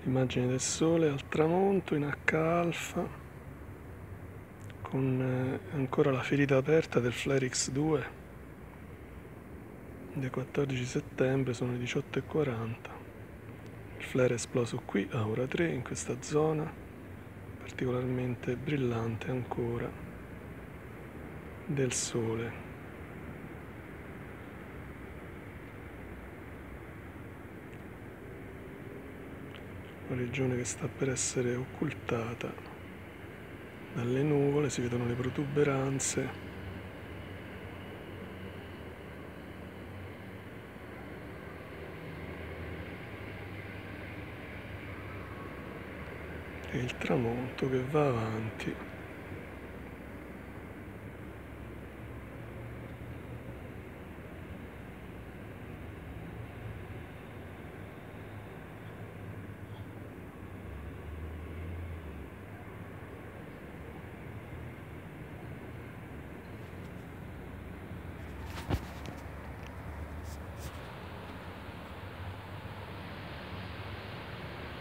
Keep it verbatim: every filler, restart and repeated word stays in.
Immagine del sole al tramonto in H alfa con eh, ancora la ferita aperta del Flare X due del quattordici settembre, sono le diciotto e quaranta. Il flare è esploso qui a ora tre in questa zona particolarmente brillante ancora del sole. Una regione che sta per essere occultata dalle nuvole, si vedono le protuberanze. E il tramonto che va avanti